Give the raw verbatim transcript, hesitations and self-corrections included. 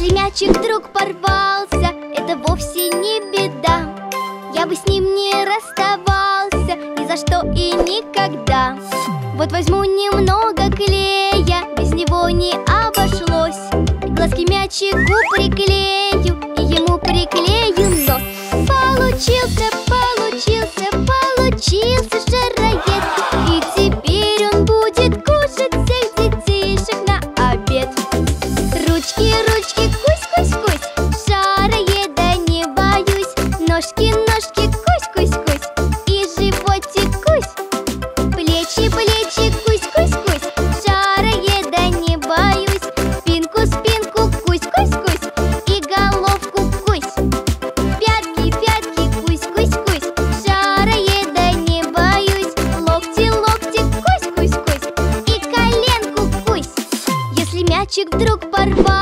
Если мячик вдруг порвался, это вовсе не беда. Я бы с ним не расставался ни за что и никогда. Вот возьму немного клея, без него не обошлось. Глазки мячику приклею и ему приклею нос. Получился, получился, получился шароед. И теперь он будет кушать всех детишек на обед. Ручки, ручки, кусь, кусь, кусь, шароеда не боюсь. Ножки, ножки, кусь, кусь, кусь, и животик кусь. Плечи, плечи, кусь, кусь, кусь, шароеда не боюсь. Спинку, спинку, кусь, кусь, кусь, и головку кусь. Пятки, пятки, кусь, кусь, кусь, шароеда не боюсь. Локти, локти, кусь, кусь, кусь, и коленку кусь. Если мячик вдруг порвал,